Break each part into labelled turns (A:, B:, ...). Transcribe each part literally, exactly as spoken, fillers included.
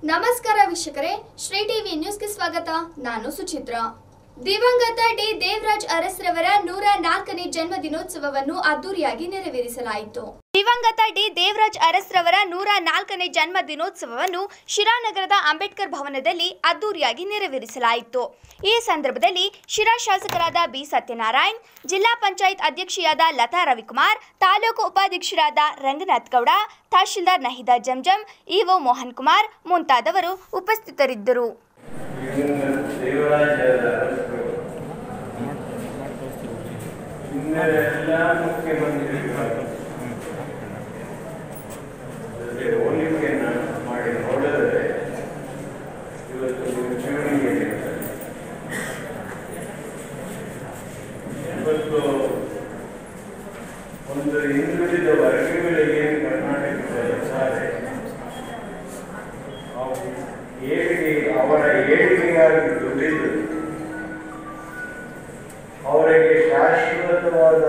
A: ನಮಸ್ಕಾರ ವೀಕ್ಷಕರೇ, ಶ್ರೀ ಟಿವಿ ನ್ಯೂಸ್ಗೆ ಸ್ವಾಗತ. ನಾನು ಸುಚಿತ್ರಾ. ದಿವಂಗತ ಡಿ ದೇವರಾಜ್ ಅರಸ್ರವರ ನೂರ ನಾಲ್ಕನೇ ಜನ್ಮ ದಿನೋತ್ಸವವನ್ನು ಅದ್ದೂರಿಯಾಗಿ ನೆರವೇರಿಸಲಾಯಿತು. ದಿವಂಗತ ಡಿ ದೇವರಾಜ್ ಅರಸ್ರವರ ನೂರ ನಾಲ್ಕನೇ ಜನ್ಮ ದಿನೋತ್ಸವವನ್ನು ಶಿರಾನಗರದ ಅಂಬೇಡ್ಕರ್ ಭವನದಲ್ಲಿ ಅದ್ದೂರಿಯಾಗಿ ನೆರವೇರಿಸಲಾಯಿತು. ಈ ಸಂದರ್ಭದಲ್ಲಿ ಶಿರಾ ಶಾಸಕರಾದ ಬಿ ಸತ್ಯನಾರಾಯಣ್, ಜಿಲ್ಲಾ ಪಂಚಾಯತ್ ಅಧ್ಯಕ್ಷೆಯಾದ ಲತಾ ರವಿಕುಮಾರ್, ತಾಲೂಕು ಉಪಾಧ್ಯಕ್ಷರಾದ ರಂಗನಾಥ್ ಗೌಡ, ತಹಶೀಲ್ದಾರ್ ನಹಿದಾ ಜಂಜಂ, ಇಒ ಮೋಹನ್ ಕುಮಾರ್ ಮುಂತಾದವರು ಉಪಸ್ಥಿತರಿದ್ದರು.
B: ಹೋಲಿಕೆಯನ್ನು ಮಾಡಿ ನೋಡಿದರೆ ಇವತ್ತು ಇವತ್ತು ಒಂದು ಹಿಂದುಳಿದ ವರ್ಗಗಳಿಗೆ ಕರ್ನಾಟಕದ ಇದ್ದಾರೆ. ಏಳಿಗೆ ಅವರ ಏಳಿಗೆಗಾಗಿ ದುಡಿದು ಅವರಿಗೆ ಶಾಶ್ವತವಾದ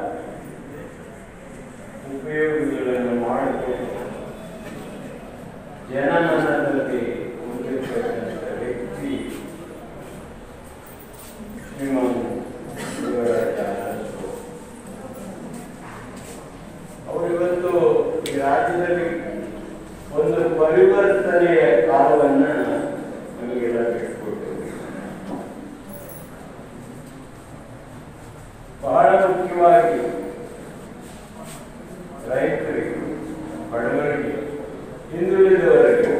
B: ಉಪಯೋಗಗಳನ್ನು ಮಾಡಿಕೊಂಡು ಜನಮನದಲ್ಲಿ ಹೊಂದಿರತಕ್ಕಂಥ ವ್ಯಕ್ತಿ ಶ್ರೀಮಾನ್ ದೇವರಾಜ ಅರಸು. ಅವರಿವತ್ತು ಈ ರಾಜ್ಯದಲ್ಲಿ ಒಂದು ಪರಿವರ್ತನೆಯ ಕಾಲವನ್ನು ನಮಗೆಲ್ಲ ಬಿಟ್ಟುಕೊಟ್ಟು ಬಹಳ ಮುಖ್ಯವಾಗಿ ರೈತರಿಗೆ, ಬಡವರಿಗೆ, ಹಿಂದುಳಿದವರಿಗೆ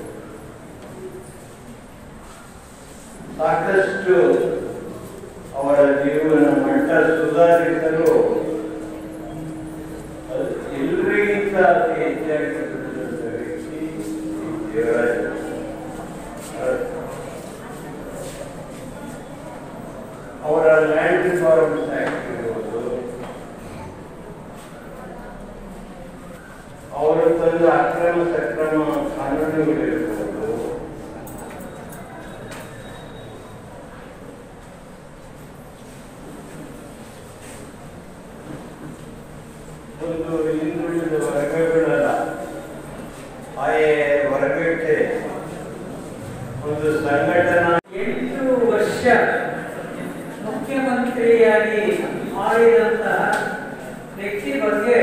B: ಸಾಕಷ್ಟು ಅವರ ಜೀವನ ಮಟ್ಟ ಸುಧಾರಿಸಲು ಎಲ್ಲರಿಗಿಂತ ಅತಿ ಹೆಚ್ಚಾಗಿ ದುಡಿದಂಥ ವ್ಯಕ್ತಿ ದೇವರಾಜ. ಅವರ ಲ್ಯಾಂಡ್ ರಿಫಾರ್ಮ್ಸ್ ಆಕ್ಟ್ ಇರುವುದು, ಅವರು ತಂದ ಅಕ್ರಮ ಸಕ್ರಮ ಕಾನೂನುಗಳಿರ್ಬೋದು, ಒಂದು ಹಿಂದುಳಿದ ವರ್ಗಗಳ ಆಯಾ ವರ್ಗಕ್ಕೆ ಒಂದು ಸಂಘಟನಾ
C: ಎಂಟು ವರ್ಷ ಮುಖ್ಯಮಂತ್ರಿಯಾಗಿ ಮಾಡಿದಂತಹ ವ್ಯಕ್ತಿ ಬಗ್ಗೆ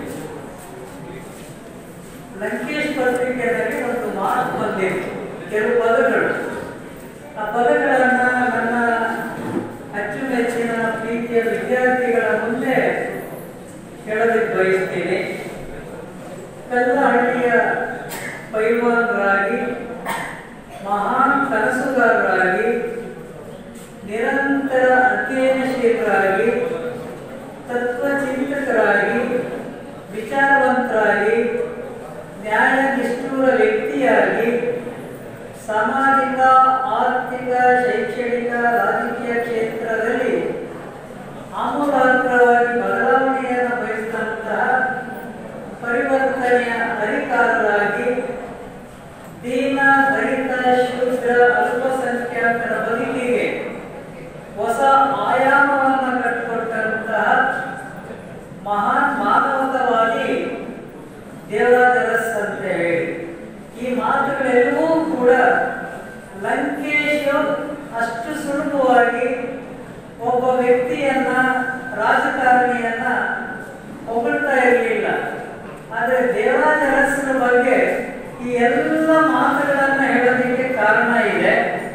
C: ಲಂಕೇಶ್ ಪತ್ರಿಕೆಯಲ್ಲಿ ಒಂದು ಮಾತು ಬಂದಿತ್ತು, ಕೆಲವು ಪದಗಳು. ಆ ಪದಗಳನ್ನು ನನ್ನ ಅಚ್ಚುಮೆಚ್ಚಿನ ಪ್ರೀತಿಯ ವಿದ್ಯಾರ್ಥಿಗಳ ಮುಂದೆ ಹೇಳಲಿಕ್ಕೆ ಬಯಸ್ತೀನಿ. ಕಲ್ಲಹಳ್ಳಿಯ ಪೈಲ್ವಾನರಾಗಿ, ಮಹಾನ್ ಕನಸುಗಾರರಾಗಿ, ನಿರಂತರ ಅಧ್ಯಯನಶೀಲರಾಗಿ, ತತ್ವಚಿಂತಕರಾಗಿ, ವಿಚಾರವಂತರಾಗಿ, ನ್ಯಾಯನಿಷ್ಠುರ ವ್ಯಕ್ತಿಯಾಗಿ ಸಾಮಾಜಿಕ, ಆರ್ಥಿಕ, ಶೈಕ್ಷಣಿಕ, ರಾಜಕೀಯ ಕ್ಷೇತ್ರದಲ್ಲಿ ಆಮೂಲಾಗ್ರವಾಗಿ ಬದಲಾವಣೆಯನ್ನು ಬಯಸಿದಂತಹ ಪರಿವರ್ತನೆಯ ಹರಿಕಾರರಾಗಿ ದೀನ, ದಲಿತ, ಶೂದ್ರ, ಅಲ್ಪಸಂಖ್ಯಾತರ ಬದುಕಿಗೆ ಹೊಸ ಆಯಾಮವನ್ನು ಕಟ್ಟಿಕೊಟ್ಟಂತಹ ಮಹಾನ್ ಮಾನವತಾವಾದಿ ದೇವರಾಜ ಅರಸ್ ಅಂತ ಹೇಳಿ ಈ ಮಾತುಗಳೆಲ್ಲವೂ ಕೂಡ ಲಂಕೇಶ್ ಅಷ್ಟು ಸುಲಭವಾಗಿ ಒಬ್ಬ ವ್ಯಕ್ತಿಯನ್ನ, ರಾಜಕಾರಣಿಯನ್ನ ಹೊಗಳ್ತಾ ಇರಲಿಲ್ಲ. ಆದರೆ ದೇವರಾಜ ಅರಸನ ಬಗ್ಗೆ ಈ ಎಲ್ಲ ಮಾತುಗಳನ್ನ ಹೇಳೋದಕ್ಕೆ ಕಾರಣ ಇದೆ.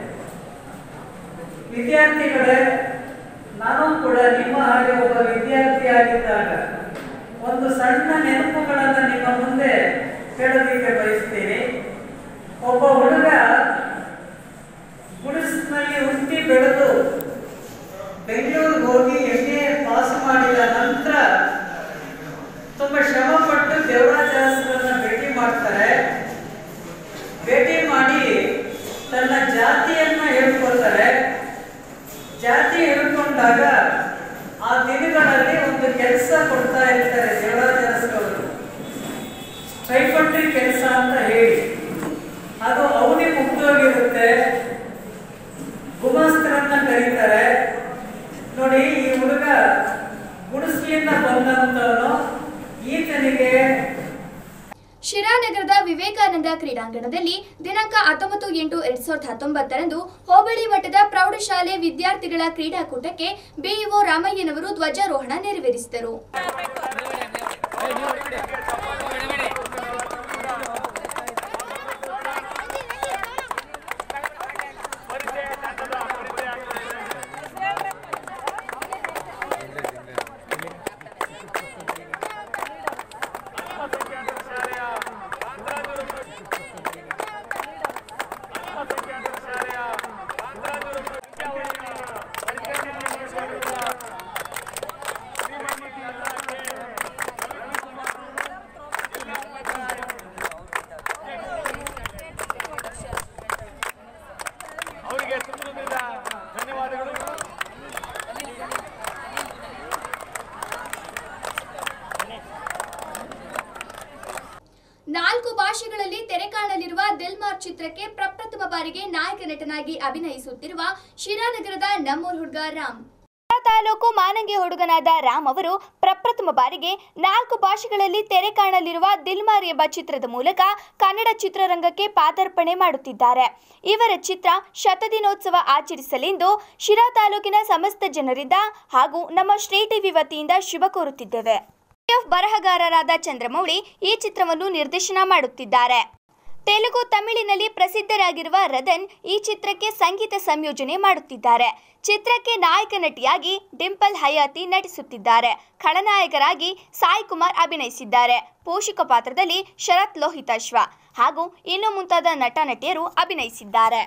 C: ವಿದ್ಯಾರ್ಥಿಗಳೇ, ನಾನು ಕೂಡ ನಿಮ್ಮ ಹಾಗೆ ಒಬ್ಬ ವಿದ್ಯಾರ್ಥಿ ಆಗಿದ್ದಾಗ ಒಂದು ಸಣ್ಣ ನೆನಪುಗಳನ್ನು ನಿಮ್ಮ ಮುಂದೆ ಹೇಳೋದಕ್ಕೆ ಬಯಸ್ತೀನಿ. ಒಬ್ಬ ಹುಡುಗ ಗುಡಿಸಿನಲ್ಲಿ ಹುಟ್ಟಿ ಬೆಳೆದು ಬೆಂಗಳೂರಿಗೆ ಹೋಗಿ ಎಂ ಎ ಪಾಸ್ ಮಾಡಿದ ನಂತರ ತುಂಬಾ ಶ್ರಮ ಪಟ್ಟು ದೇವರಾಜ ಅರಸರನ್ನ ಭೇಟಿ ಮಾಡ್ತಾರೆ. ಭೇಟಿ ಮಾಡಿ ತನ್ನ ಜಾತಿಯನ್ನ ಹೇಳ್ಕೊಳ್ತಾರೆ. ಜಾತಿ ಹೇಳ್ಕೊಂಡಾಗ ಆ ದಿನಗಳಲ್ಲಿ ಒಂದು ಕೆಲಸ ಕೊಡ್ತಾ ಇರ್ತಾರೆ ದೇವರಾಜ ಅರಸರವರು, ಸ್ಟೈಫಂಡ್ರಿ ಕೆಲಸ ಅಂತ ಹೇಳಿ. ಅದು ಅವನಿಗೆ ಮುಗ್ದೋಗಿರುತ್ತೆ. ಗುಮಾಸ್ತರನ್ನ ಕರೀತಾರೆ. ನೋಡಿ, ಈ ಹುಡುಗ ಗುಡಿಸ್ಲಿಂದ ಬಂದಂತವನು, ಈತನಿಗೆ
A: ಶಿರಾನಗರದ ವಿವೇಕಾನಂದ ಕ್ರೀಡಾಂಗಣದಲ್ಲಿ ದಿನಾಂಕ ಹತ್ತೊಂಬತ್ತು ಎಂಟು ಎರಡ್ ಸಾವಿರದ ಹತ್ತೊಂಬತ್ತರಂದು ಹೋಬಳಿ ಮಟ್ಟದ ಪ್ರೌಢಶಾಲೆ ವಿದ್ಯಾರ್ಥಿಗಳ ಕ್ರೀಡಾಕೂಟಕ್ಕೆ ಬಿಇಒ ರಾಮಯ್ಯನವರು ಧ್ವಜಾರೋಹಣ ನೆರವೇರಿಸಿದರು. ನಾಲ್ಕು ಭಾಷೆಗಳಲ್ಲಿ ತೆರೆ ಕಾಣಲಿರುವ ದಿಲ್ಮಾರ್ ಚಿತ್ರಕ್ಕೆ ಪ್ರಪ್ರಥಮ ಬಾರಿಗೆ ನಾಯಕ ನಟನಾಗಿ ಅಭಿನಯಿಸುತ್ತಿರುವ ಶಿರಾನಗರದ ನಮ್ಮೂರ್ ಹುಡುಗ ರಾಮ್. ತಾಲೂಕು ಮಾನಂಗಿ ಹುಡುಗನಾದ ರಾಮ್ ಅವರು ಪ್ರಪ್ರಥಮ ಬಾರಿಗೆ ನಾಲ್ಕು ಭಾಷೆಗಳಲ್ಲಿ ತೆರೆ ಕಾಣಲಿರುವ ದಿಲ್ಮಾರ್ ಎಂಬ ಚಿತ್ರದ ಮೂಲಕ ಕನ್ನಡ ಚಿತ್ರರಂಗಕ್ಕೆ ಪಾದಾರ್ಪಣೆ ಮಾಡುತ್ತಿದ್ದಾರೆ. ಇವರ ಚಿತ್ರ ಶತದಿನೋತ್ಸವ ಆಚರಿಸಲೆಂದು ಶಿರಾ ತಾಲೂಕಿನ ಸಮಸ್ತ ಜನರಿಂದ ಹಾಗೂ ನಮ್ಮ ಶ್ರೀ ಟಿವಿ ವತಿಯಿಂದ ಶುಭ ಕೋರುತ್ತಿದ್ದೇವೆ. ಬರಹಗಾರರಾದ ಚಂದ್ರಮೌಳಿ ಈ ಚಿತ್ರವನ್ನು ನಿರ್ದೇಶನ ಮಾಡುತ್ತಿದ್ದಾರೆ. ತೆಲುಗು ತಮಿಳಿನಲ್ಲಿ ಪ್ರಸಿದ್ಧರಾಗಿರುವ ರದನ್ ಈ ಚಿತ್ರಕ್ಕೆ ಸಂಗೀತ ಸಂಯೋಜನೆ ಮಾಡುತ್ತಿದ್ದಾರೆ. ಚಿತ್ರಕ್ಕೆ ನಾಯಕ ನಟಿಯಾಗಿ ಡಿಂಪಲ್ ಹಯಾತಿ ನಟಿಸುತ್ತಿದ್ದಾರೆ. ಖಳನಾಯಕರಾಗಿ ಸಾಯಿ ಕುಮಾರ್ ಅಭಿನಯಿಸಿದ್ದಾರೆ. ಪೋಷಕ ಪಾತ್ರದಲ್ಲಿ ಶರತ್ ಲೋಹಿತಾಶ್ವ ಹಾಗೂ ಇನ್ನು ಮುಂತಾದ ನಟ ನಟಿಯರು ಅಭಿನಯಿಸಿದ್ದಾರೆ.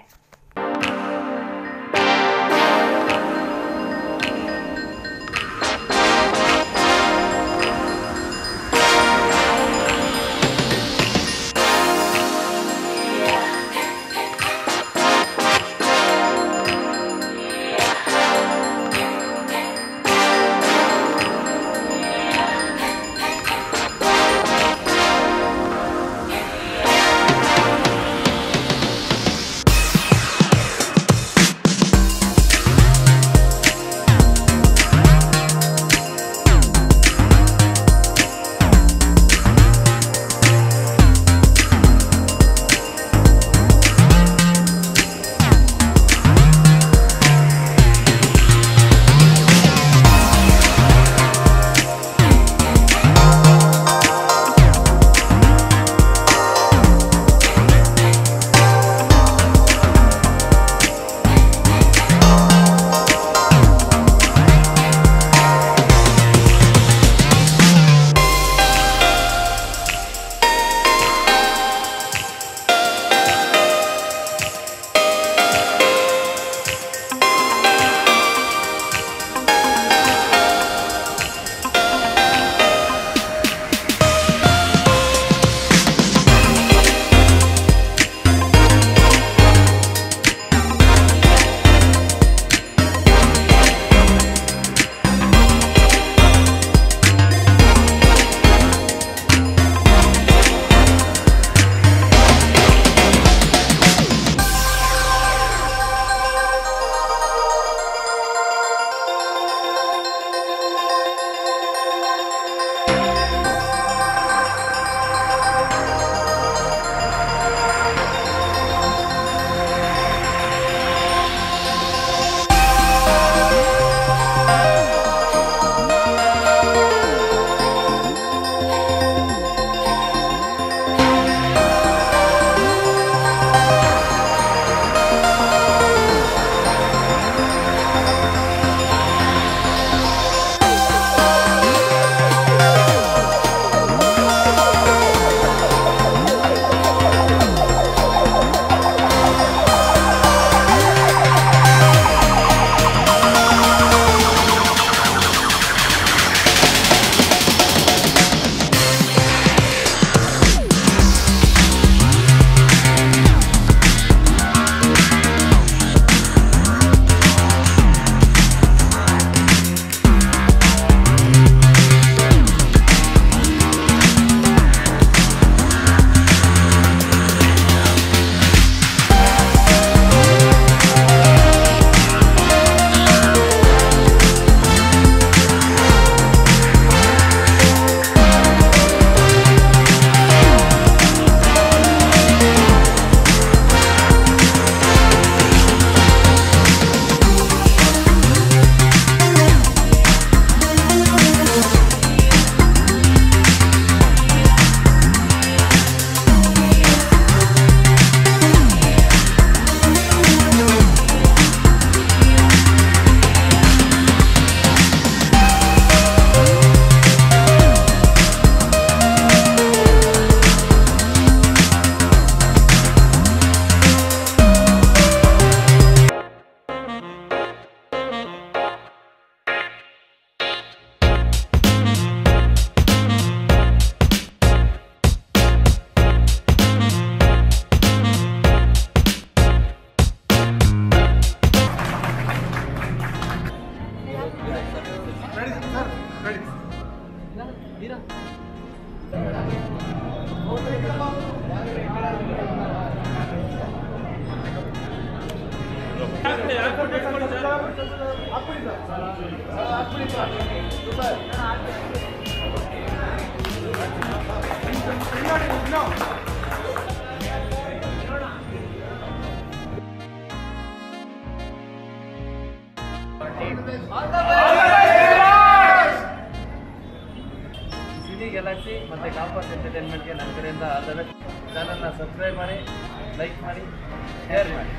D: ಸಿನಿ ಗ್ಯಾಲಕ್ಸಿ ಮತ್ತು ಕಾಂಪಸ್ ಎಂಟರ್ಟೈನ್ಮೆಂಟ್ಗೆ ನನ್ನ ಕಡೆಯಿಂದ ಆಲ್ ದ ಬೆಸ್ಟ್. ಚಾನಲ್ನ ಸಬ್ಸ್ಕ್ರೈಬ್ ಮಾಡಿ, ಲೈಕ್ ಮಾಡಿ, ಶೇರ್ ಮಾಡಿ.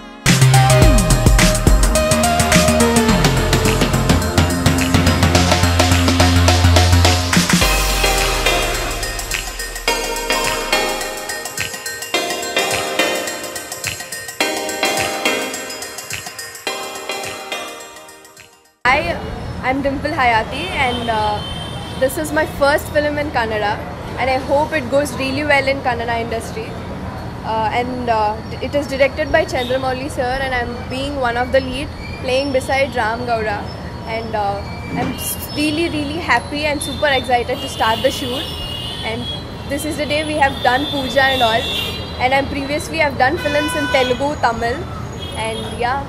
E: Hi, I'm Dimple Hayati and uh, this is my first film in Kannada and I hope it goes really well in Kannada industry. Uh, and uh, it is directed by Chandramouli sir and I'm being one of the lead playing beside Ram Gowda and uh, I'm really really happy and super excited to start the shoot. And this is the day we have done puja and all, and I'm previously I've done films in Telugu, Tamil, and yeah.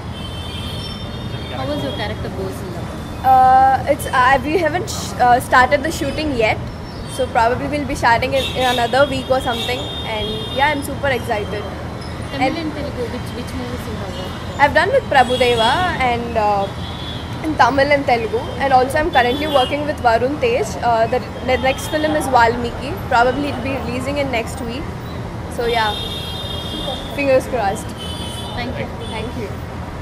F: How was your character goes in that?
E: Uh, it's uh, we haven't sh- uh, started the shooting yet, so probably we'll be starting in, in another week or something. And yeah, I'm super excited.
F: Tamil
E: And
F: and Telugu, which which movies you have worked?
E: I've done with Prabhudeva and uh, in Tamil and Telugu, and also I'm currently working with Varun Tej. Uh, the, the next film is Valmiki. Probably it'll be releasing in next week. So yeah, fingers crossed.
F: Thank you.
E: Thank you.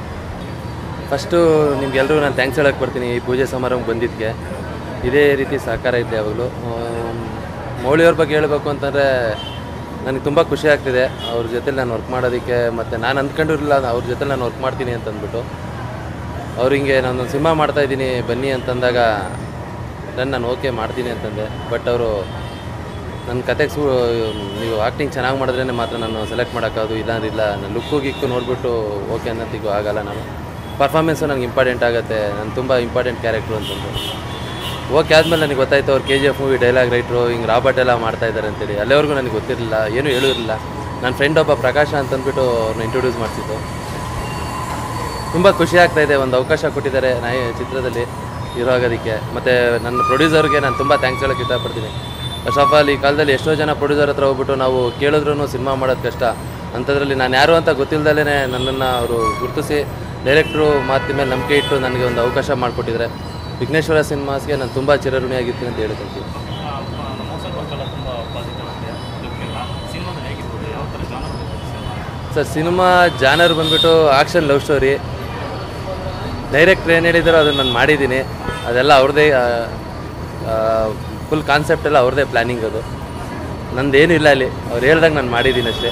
G: First ನಿಮ್ಗೆಲ್ಲರೂ ನಾನು thanks ಹೇಳಕ್ಕೆ ಬರ್ತೀನಿ ಈ ಪೂಜೆ ಸಮಾರಂಭ ಬಂದಿದ್ದಕ್ಕೆ. ಇದೇ ರೀತಿ ಸಹಕಾರ ಇರಲಿ ಯಾವಾಗಲೂ. ಮೌಳಿಯವ್ರ ಬಗ್ಗೆ ಹೇಳಬೇಕು ಅಂತಂದರೆ ನನಗೆ ತುಂಬ ಖುಷಿ ಆಗ್ತಿದೆ ಅವ್ರ ಜೊತೆಲಿ ನಾನು ವರ್ಕ್ ಮಾಡೋದಕ್ಕೆ. ಮತ್ತು ನಾನು ಅಂದ್ಕೊಂಡಿರಲಿಲ್ಲ ಅವ್ರ ಜೊತೆಲಿ ನಾನು ವರ್ಕ್ ಮಾಡ್ತೀನಿ ಅಂತಂದ್ಬಿಟ್ಟು ಅವ್ರು ಹಿಂಗೆ ನಾನೊಂದು ಸಿನಿಮಾ ಮಾಡ್ತಾಯಿದ್ದೀನಿ ಬನ್ನಿ ಅಂತಂದಾಗ ನಾನು ನಾನು ಓಕೆ ಮಾಡ್ತೀನಿ ಅಂತಂದೆ. ಬಟ್ ಅವರು ನನ್ನ ಕತೆಗೆ ಸು ನೀವು ಆ್ಯಕ್ಟಿಂಗ್ ಚೆನ್ನಾಗಿ ಮಾಡಿದ್ರೇ ಮಾತ್ರ ನಾನು ಸೆಲೆಕ್ಟ್ ಮಾಡೋಕ್ಕಾಗೋದು, ಇಲ್ಲಾಂದ್ರಿಲ್ಲ ನಾನು ಲುಕ್ಕು ಗಿಕ್ಕು ನೋಡಿಬಿಟ್ಟು ಓಕೆ ಅನ್ನೋತ್ತಿಗೂ ಆಗೋಲ್ಲ. ನಾನು ಪರ್ಫಾರ್ಮೆನ್ಸು ನನಗೆ ಇಂಪಾರ್ಟೆಂಟ್ ಆಗುತ್ತೆ, ನಾನು ತುಂಬ ಇಂಪಾರ್ಟೆಂಟ್ ಕ್ಯಾರೆಕ್ಟ್ರು ಅಂತಂದು ಓಕೆ ಆದಮೇಲೆ ನನಗೆ ಗೊತ್ತಾಯ್ತು ಅವ್ರು K G F movie dialogue writer ಹಿಂಗೆ ರಾಬರ್ಟ್ ಎಲ್ಲ ಮಾಡ್ತಾಯಿದ್ದಾರೆ ಅಂತೇಳಿ. ಅಲ್ಲಿವರೆಗೂ ನನಗೆ ಗೊತ್ತಿರಲಿಲ್ಲ, ಏನೂ ಹೇಳಿರಲಿಲ್ಲ. ನನ್ನ ಫ್ರೆಂಡ್ ಒಬ್ಬ ಪ್ರಕಾಶ ಅಂತಂದ್ಬಿಟ್ಟು ಅವ್ರನ್ನ ಇಂಟ್ರೊಡ್ಯೂಸ್ ಮಾಡಿಸಿದ್ದು. ತುಂಬ ಖುಷಿ ಆಗ್ತಾಯಿದೆ, ಒಂದು ಅವಕಾಶ ಕೊಟ್ಟಿದ್ದಾರೆ ನಾ ಚಿತ್ರದಲ್ಲಿ ಹೀರೋ ಆಗೋದಕ್ಕೆ. ಮತ್ತು ನನ್ನ ಪ್ರೊಡ್ಯೂಸರ್ಗೆ ನಾನು ತುಂಬ ಥ್ಯಾಂಕ್ಸ್ ಹೇಳೋಕ್ಕೆ ಇಷ್ಟಪಡ್ತೀನಿ. ಫಸ್ಟ್ ಆಫ್ ಆಲ್ ಈ ಕಾಲದಲ್ಲಿ ಎಷ್ಟೋ ಜನ ಪ್ರೊಡ್ಯೂಸರ್ ಹತ್ರ ಹೋಗ್ಬಿಟ್ಟು ನಾವು ಕೇಳಿದ್ರೂ ಸಿನಿಮಾ ಮಾಡೋದು ಕಷ್ಟ. ಅಂಥದ್ರಲ್ಲಿ ನಾನು ಯಾರು ಅಂತ ಗೊತ್ತಿಲ್ಲದಲೇ ನನ್ನನ್ನು ಅವರು ಗುರುತಿಸಿ ಡೈರೆಕ್ಟ್ರು ಮಾತಿನ ಮೇಲೆ ನಂಬಿಕೆ ಇಟ್ಟು ನನಗೆ ಒಂದು ಅವಕಾಶ ಮಾಡಿಕೊಟ್ಟಿದ್ದಾರೆ. ವಿಘ್ನೇಶ್ವರ ಸಿನಿಮಾಸ್ಗೆ ನಾನು ತುಂಬ ಚಿರಋಣಿಯಾಗಿರ್ತೀನಿ ಅಂತ ಹೇಳ್ತೀನಿ. ಸರ್ ಸಿನಿಮಾ ಜಾನರ್ ಬಂದುಬಿಟ್ಟು ಆಕ್ಷನ್ ಲವ್ ಸ್ಟೋರಿ. ಡೈರೆಕ್ಟ್ರ್ ಏನು ಹೇಳಿದಾರೋ ಅದನ್ನು ನಾನು ಮಾಡಿದ್ದೀನಿ. ಅದೆಲ್ಲ ಅವ್ರದ್ದೇ ಫುಲ್ ಕಾನ್ಸೆಪ್ಟ್ ಎಲ್ಲ ಅವ್ರದ್ದೇ ಪ್ಲ್ಯಾನಿಂಗ್. ಅದು ನಂದೇನೂ ಇಲ್ಲ ಅಲ್ಲಿ, ಅವ್ರು ಹೇಳ್ದಂಗೆ ನಾನು ಮಾಡಿದ್ದೀನಿ ಅಷ್ಟೇ.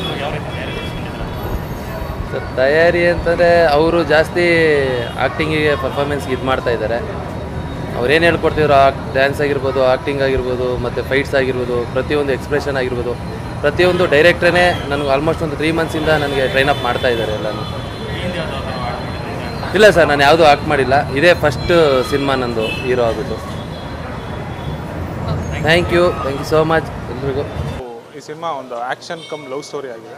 G: ಸರ್ ತಯಾರಿ ಅಂತಂದರೆ ಅವರು ಜಾಸ್ತಿ ಆ್ಯಕ್ಟಿಂಗಿಗೆ ಪರ್ಫಾರ್ಮೆನ್ಸ್ಗೆ ಇದು ಮಾಡ್ತಾಯಿದ್ದಾರೆ. ಅವ್ರೇನು ಹೇಳ್ಕೊಡ್ತಿದ್ರು ಆ ಡ್ಯಾನ್ಸ್ ಆಗಿರ್ಬೋದು, ಆ್ಯಕ್ಟಿಂಗ್ ಆಗಿರ್ಬೋದು, ಮತ್ತು ಫೈಟ್ಸ್ ಆಗಿರ್ಬೋದು, ಪ್ರತಿಯೊಂದು ಎಕ್ಸ್ಪ್ರೆಷನ್ ಆಗಿರ್ಬೋದು, ಪ್ರತಿಯೊಂದು ಡೈರೆಕ್ಟ್ರೇ ನನಗೆ ಆಲ್ಮೋಸ್ಟ್ ಒಂದು ತ್ರೀ ಮಂತ್ಸಿಂದ ನನಗೆ ಟ್ರೈನ್ ಅಪ್ ಮಾಡ್ತಾಯಿದ್ದಾರೆ ಎಲ್ಲನೂ. ಇಲ್ಲ ಸರ್, ನಾನು ಯಾವುದೂ ಆ್ಯಕ್ಟ್ ಮಾಡಿಲ್ಲ, ಇದೇ ಫಸ್ಟ್ ಸಿನಿಮಾ ನಂದು ಹೀರೋ ಆಗಿಬಿಟ್ಟು. Thank you thank you so much ಎಲ್ರಿಗೂ.
H: ಈ ಸಿನಿಮಾ ಒಂದು ಆ್ಯಕ್ಷನ್ ಕಮ್ ಲವ್ ಸ್ಟೋರಿ ಆಗಿದೆ.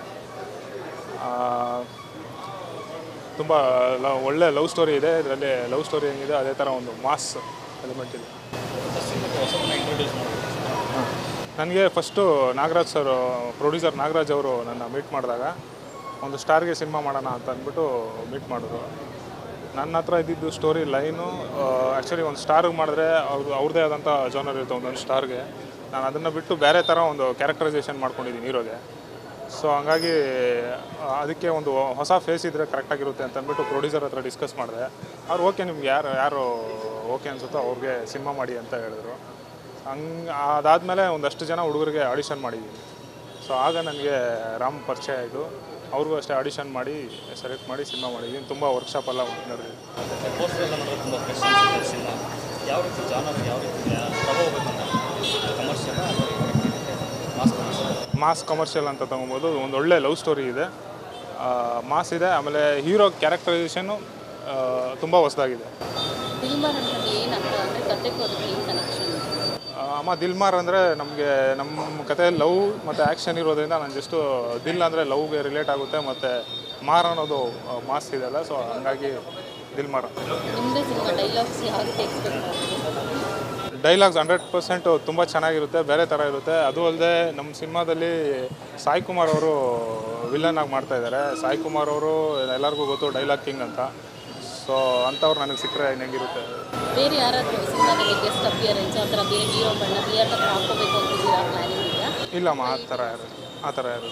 H: ತುಂಬ ಲವ್ ಒಳ್ಳೆ ಲವ್ ಸ್ಟೋರಿ ಇದೆ ಇದರಲ್ಲಿ. ಲವ್ ಸ್ಟೋರಿ ಏನಿದೆ ಅದೇ ಥರ ಒಂದು ಮಾಸ್ ಎಲಿಮೆಂಟ್ ಇದೆ. ನನಗೆ first Nagaraj sir, producer Nagaraj ಅವರು ನನ್ನ ಮೀಟ್ ಮಾಡಿದಾಗ ಒಂದು ಸ್ಟಾರ್ಗೆ ಸಿನಿಮಾ ಮಾಡೋಣ ಅಂತ ಅಂದ್ಬಿಟ್ಟು ಮೀಟ್ ಮಾಡಿದ್ರು. ನನ್ನ ಹತ್ರ ಇದ್ದಿದ್ದು ಸ್ಟೋರಿ ಲೈನು ಆ್ಯಕ್ಚುಲಿ ಒಂದು ಸ್ಟಾರ್ಗೆ ಮಾಡಿದ್ರೆ ಅವ್ರು ಅವ್ರದ್ದೇ ಆದಂಥ ಜಾನರ್ ಇರುತ್ತೆ ಒಂದೊಂದು ಸ್ಟಾರ್ಗೆ. ನಾನು ಅದನ್ನು ಬಿಟ್ಟು ಬೇರೆ ಥರ ಒಂದು ಕ್ಯಾರೆಕ್ಟರೈಸೇಷನ್ ಮಾಡ್ಕೊಂಡಿದ್ದೀನಿ ಹೀರೋಗೆ. ಸೊ ಹಂಗಾಗಿ ಅದಕ್ಕೆ ಒಂದು ಹೊಸ ಫೇಸ್ ಇದ್ದರೆ ಕರೆಕ್ಟಾಗಿರುತ್ತೆ ಅಂತ ಅಂದ್ಬಿಟ್ಟು ಪ್ರೊಡ್ಯೂಸರ್ ಹತ್ರ ಡಿಸ್ಕಸ್ ಮಾಡಿದೆ. ಅವ್ರು ಓಕೆ ನಿಮ್ಗೆ ಯಾರು ಯಾರು ಓಕೆ ಅನಿಸುತ್ತೋ ಅವ್ರಿಗೆ ಸಿನಿಮಾ ಮಾಡಿ ಅಂತ ಹೇಳಿದ್ರು. ಹಂಗೆ ಅದಾದಮೇಲೆ ಒಂದಷ್ಟು ಜನ ಹುಡುಗರಿಗೆ ಆಡಿಷನ್ ಮಾಡಿದ್ದೀನಿ. ಸೊ ಆಗ ನನಗೆ ರಾಮ್ ಪರಿಚಯ ಆಯಿತು. ಅವ್ರಿಗೂ ಅಷ್ಟೇ ಆಡಿಷನ್ ಮಾಡಿ ಸೆಲೆಕ್ಟ್ ಮಾಡಿ ಸಿನಿಮಾ ಮಾಡಿದ್ದೀನಿ. ತುಂಬ ವರ್ಕ್ಶಾಪ್ ಎಲ್ಲ ನಡೆದಿದೆ. ಮಾಸ್ ಕಮರ್ಷಿಯಲ್ ಅಂತ ತೊಗೊಬೋದು. ಒಂದು ಒಳ್ಳೆ ಲವ್ ಸ್ಟೋರಿ ಇದೆ, ಮಾಸ್ ಇದೆ. ಆಮೇಲೆ ಹೀರೋ ಕ್ಯಾರೆಕ್ಟರೈಸೇಷನ್ನು ತುಂಬ ಹೊಸದಾಗಿದೆ. ಅಮ್ಮ ದಿಲ್ಮಾರ್ ಅಂದರೆ ನಮಗೆ ನಮ್ಮ ಕಥೆಯಲ್ಲಿ ಲವ್ ಮತ್ತು ಆ್ಯಕ್ಷನ್ ಇರೋದ್ರಿಂದ ನಾನು ಜಸ್ಟು ದಿಲ್ ಅಂದರೆ ಲವ್ಗೆ ರಿಲೇಟ್ ಆಗುತ್ತೆ ಮತ್ತು ಮಾರ್ ಅನ್ನೋದು ಮಾಸ್ ಇದೆಯಲ್ಲ, ಸೊ ಹಂಗಾಗಿ ದಿಲ್ಮಾರ್. ಡೈಲಾಗ್ಸ್ ಹಂಡ್ರೆಡ್ ಪರ್ಸೆಂಟು ತುಂಬ ಚೆನ್ನಾಗಿರುತ್ತೆ, ಬೇರೆ ಥರ ಇರುತ್ತೆ. ಅದು ಅಲ್ಲದೆ ನಮ್ಮ ಸಿನಿಮಾದಲ್ಲಿ ಸಾಯಿ ಕುಮಾರ್ ಅವರು ವಿಲನ್ ಆಗಿ ಮಾಡ್ತಾಯಿದ್ದಾರೆ. ಸಾಯಿ ಕುಮಾರ್ ಅವರು ಎಲ್ಲರಿಗೂ ಗೊತ್ತು, ಡೈಲಾಗ್ ಕಿಂಗ್ ಅಂತ. ಸೊ ಅಂಥವ್ರು ನನಗೆ ಸಿಕ್ಕರೆ ಹೆಂಗಿರುತ್ತೆ.
F: ಬೇರೆ ಯಾರಾದರೂ ಸಿನಿಮಾದಲ್ಲಿ ಗೆಸ್ಟ್ ಅಪಿಯರೆನ್ಸ್ ಆ ಥರ ಬೇರೆ ಹೀರೋ ಬಣ್ಣ ಬೇರೆ ಥರ ಹಾಕೋಬೇಕು ಅಂತಿದ್ದೀರಾ ಪ್ಲಾನಿಂಗ್ ಇದೆಯಾ?
H: ಇಲ್ಲಮ್ಮ, ಆ ಥರ ಯಾರು ಆ ಥರ ಯಾರು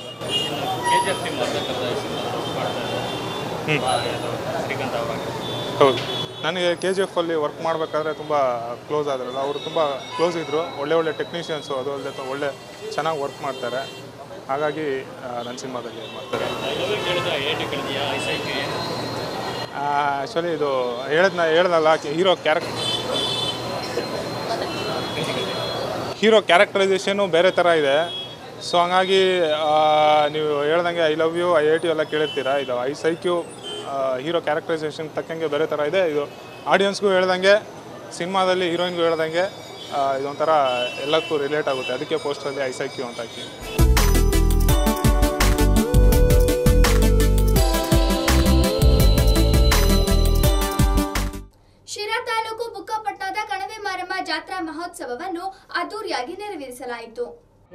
H: ಹೌದು. ನನಗೆ ಕೆ ಜಿ ಎಫಲ್ಲಿ ವರ್ಕ್ ಮಾಡಬೇಕಾದ್ರೆ ತುಂಬ ಕ್ಲೋಸ್ ಆದ್ರಲ್ಲ, ಅವರು ತುಂಬ ಕ್ಲೋಸ್ ಇದ್ದರು. ಒಳ್ಳೆ ಒಳ್ಳೆ ಟೆಕ್ನಿಷಿಯನ್ಸು, ಅದು ಅಲ್ಲದೆ ಒಳ್ಳೆ ಚೆನ್ನಾಗಿ ವರ್ಕ್ ಮಾಡ್ತಾರೆ. ಹಾಗಾಗಿ ನನ್ನ ಸಿನಿಮಾದಲ್ಲಿ ಮಾಡ್ತಾರೆ. ಆ್ಯಕ್ಚುಲಿ ಇದು ಹೇಳದ್ನ ಹೇಳ್ದಲ್ಲ, ಹೀರೋ ಕ್ಯಾರೆಕ್ಟ್ ಹೀರೋ ಕ್ಯಾರೆಕ್ಟರೈಸೇಷನು ಬೇರೆ ಥರ ಇದೆ. ಸೊ ಹಂಗಾಗಿ ನೀವು ಹೇಳ್ದಂಗೆ I love you, I hate you ಎಲ್ಲ ಕೇಳಿರ್ತೀರ. ಇದು I psych you hero characterisation ತಕ್ಕಂಗೆ ಬೇರೆ ಥರ ಇದೆ. ಇದು ಆಡಿಯನ್ಸ್ಗೂ ಹೇಳ್ದಂಗೆ, ಸಿನಿಮಾದಲ್ಲಿ ಹೀರೋಯಿನ್ಗೂ ಹೇಳ್ದಂಗೆ ಇದೊಂಥರ ಎಲ್ಲಕ್ಕೂ ರಿಲೇಟ್ ಆಗುತ್ತೆ. ಅದಕ್ಕೆ ಪೋಸ್ಟರಲ್ಲಿ ಐ ಸೈಕ್ ಯು ಅಂತ ಹಾಕಿ.
A: ಶಿರಾ ತಾಲೂಕು ಬುಕ್ಕಪಟ್ಟಣದ ಕಣವೆ ಮಾರಮ್ಮ ಜಾತ್ರಾ ಮಹೋತ್ಸವವನ್ನು ಅದ್ದೂರಿಯಾಗಿ ನೆರವೇರಿಸಲಾಯಿತು.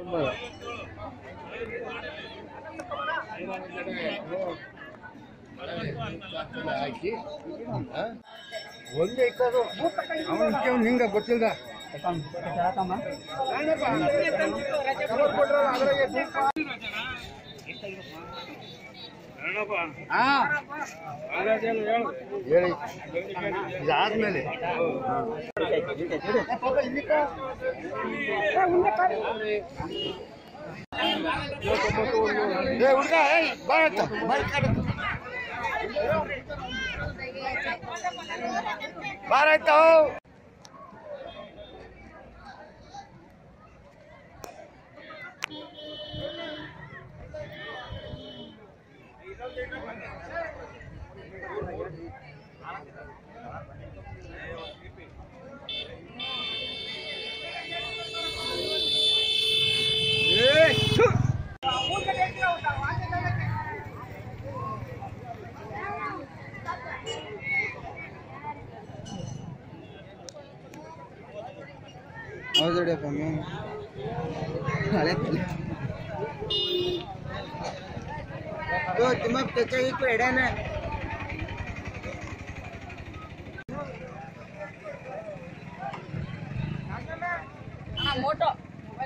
I: ಹೇಳಿ ಇದಾದ್ಮೇಲೆ ಹುಡುಗ ಬಾರತ್ತ ಬಾರಾಯ್ತ ಹೌದಪ್ಪ ಹಳೆ ತುಂಬ ಟೆಚ್ಚಾಗಿತ್ತು ಎಡೇನ ಮೋಟೋ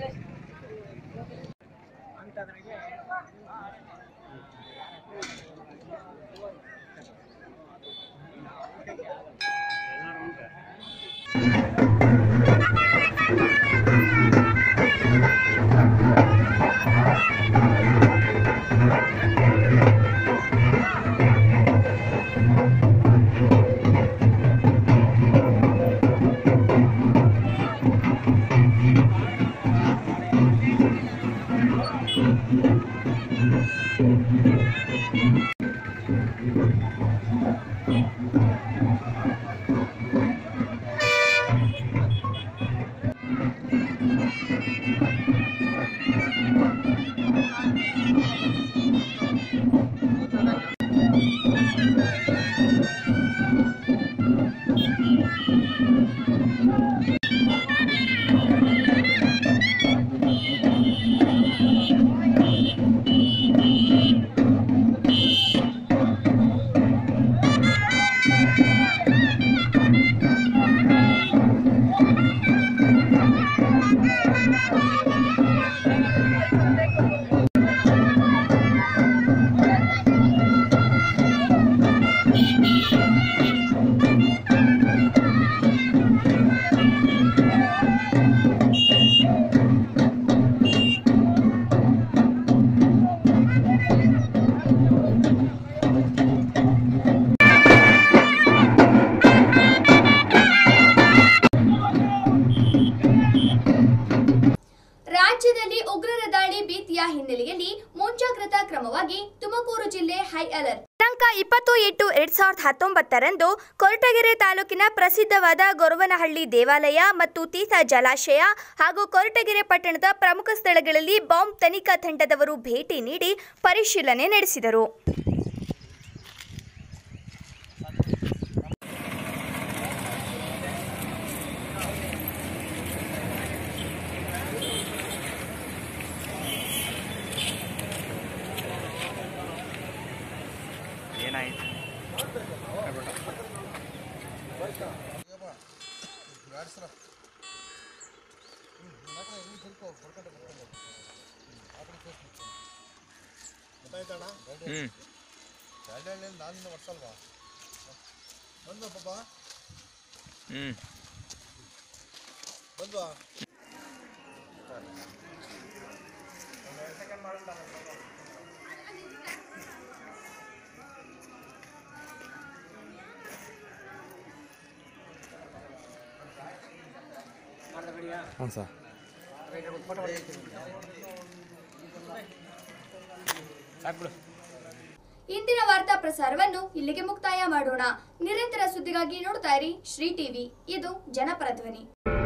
A: ರಾಜ್ಯದಲ್ಲಿ ಉಗ್ರರ ದಾಳಿ ಭೀತಿಯ ಹಿನ್ನೆಲೆಯಲ್ಲಿ ಮುಂಜಾಗ್ರತಾ ಕ್ರಮವಾಗಿ ತುಮಕೂರು ಜಿಲ್ಲೆ ಹೈ ಅಲರ್ಟ್. ದಿನಾಂಕ ದಿನಾಂಕ ಇಪ್ಪತ್ತು ಎಂಟು ಎರಡ್ ಸಾವಿರದ ಹತ್ತೊಂಬತ್ತರಂದು ಕೊರಟಗೆರೆ ತಾಲೂಕಿನ ಪ್ರಸಿದ್ಧವಾದ ಗೊರವನಹಳ್ಳಿ ದೇವಾಲಯ ಮತ್ತು ತೀರ್ಥ ಜಲಾಶಯ ಹಾಗೂ ಕೊರಟಗೆರೆ ಪಟ್ಟಣದ ಪ್ರಮುಖ ಸ್ಥಳಗಳಲ್ಲಿ ಬಾಂಬ್ ತನಿಖಾ ತಂಡದವರು ಭೇಟಿ ನೀಡಿ ಪರಿಶೀಲನೆ ನಡೆಸಿದರು.
G: ಹ್ಞೂ ಸರ್.
A: ಇಂದಿನ ವಾರ್ತಾ ಪ್ರಸಾರವನ್ನು ಇಲ್ಲಿಗೆ ಮುಕ್ತಾಯ ಮಾಡೋಣ. ನಿರಂತರ ಸುದ್ದಿಗಾಗಿ ನೋಡ್ತಾ ಇರಿ ಶ್ರೀ ಟಿವಿ, ಇದು ಜನಪರ ಧ್ವನಿ.